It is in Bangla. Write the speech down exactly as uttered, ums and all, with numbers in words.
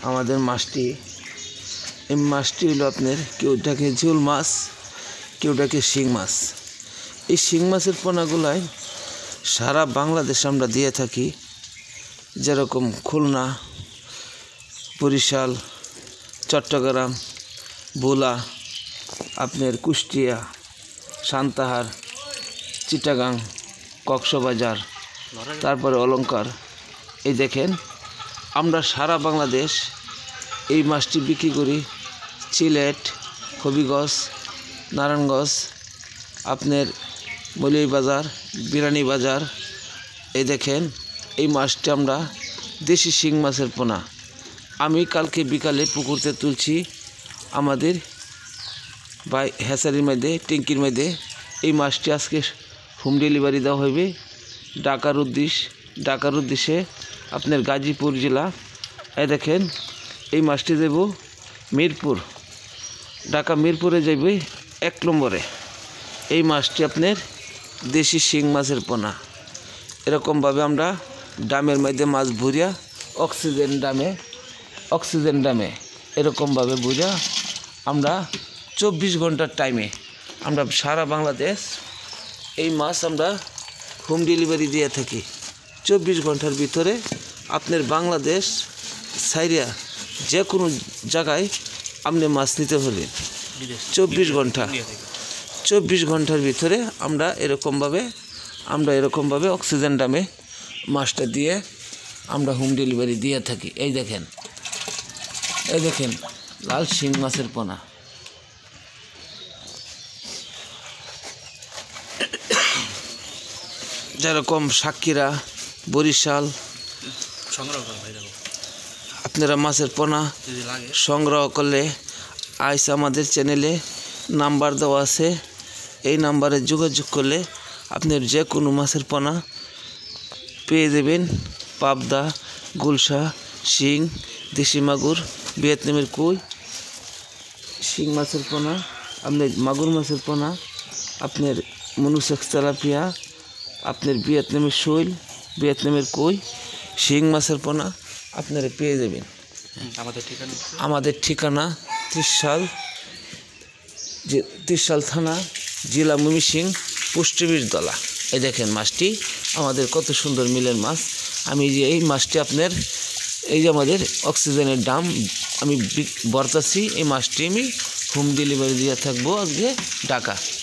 আমাদের মাছটি এই মাছটি হলো আপনার কেউটাকে ঝোল মাছ, কেউটাকে শিং মাছ। এই শিং মাছের পোনাগুলাই সারা বাংলাদেশে আমরা দিয়ে থাকি, যেরকম খুলনা, বরিশাল, চট্টগ্রাম, ভোলা, আপনার কুষ্টিয়া, সান্তাহার, চিটাগাং, কক্সবাজার, তারপরে অলংকার। এই দেখেন আমরা সারা বাংলাদেশ এই মাছটি বিক্রি করি। সিলেট, হবিগঞ্জ, নারায়ণগঞ্জ, আপনার মৌলভীবাজার, বিরানীবাজার। এই দেখেন এই মাছটি আমরা দেশি শিং মাছের পোনা। আমি কালকে বিকালে পুকুরতে তুলছি আমাদের বাই হ্যাচারির মধ্যে, ট্যাঙ্কির মধ্যে। এই মাছটি আজকে হোম ডেলিভারি দেওয়া হবে ঢাকার উদ্দেশ্যে ঢাকার উদ্দেশ্যে আপনার গাজীপুর জেলা। এই দেখেন এই মাছটি যাব মিরপুর, ঢাকা মিরপুরে যাবে এক নম্বরে। এই মাছটি আপনার দেশি শিং মাছের পোনা। এরকমভাবে আমরা ডামের মধ্যে মাছ ভরিয়া অক্সিজেন ডামে অক্সিজেন ডামে এরকমভাবে ভরিয়া আমরা চব্বিশ ঘন্টার টাইমে আমরা সারা বাংলাদেশ এই মাছ আমরা হোম ডেলিভারি দিয়ে থাকি। চব্বিশ ঘন্টার ভিতরে আপনার বাংলাদেশ সাইরিয়া যে কোনো জায়গায় আপনি মাছ নিতে হলে চব্বিশ ঘন্টা চব্বিশ ঘন্টার ভিতরে আমরা এরকমভাবে আমরা এরকমভাবে অক্সিজেন ডামে মাছটা দিয়ে আমরা হোম ডেলিভারি দিয়ে থাকি। এই দেখেন এই দেখেন লাল শিং মাছের পোনা। যেরকম সাক্ষীরা, বরিশাল আপনারা মাছের পোনা সংগ্রহ করলে আইস আমাদের চ্যানেলে নাম্বার দেওয়া আছে। এই নাম্বারে যোগাযোগ করলে আপনার যে কোনো মাছের পোনা পেয়ে যাবেন। পাবদা, গুলশা, শিং, দেশি মাগুর, ভিয়েতনামের কই, শিং মাছের পোনা, আপনার মাগুর মাছের পোনা, আপনার মনুসেক্স তেলাপিয়া, আপনার ভিয়েতনামের শৈল, ভিয়েতনামের কই, শিং মাছের পোনা আপনারা পেয়ে যাবেন। আমাদের ঠিকানা আমাদের ঠিকানা ত্রিশাল যে ত্রিশাল থানা, জেলা ময়মনসিংহ, পোস্ট অফিস দলা। এই দেখেন মাছটি আমাদের কত সুন্দর মিলের মাছ। আমি যে এই মাছটি আপনার এই যে আমাদের অক্সিজেনের দাম আমি বর্তাচ্ছি, এই মাছটি আমি হোম ডেলিভারি দিয়ে থাকবো আজকে ঢাকা।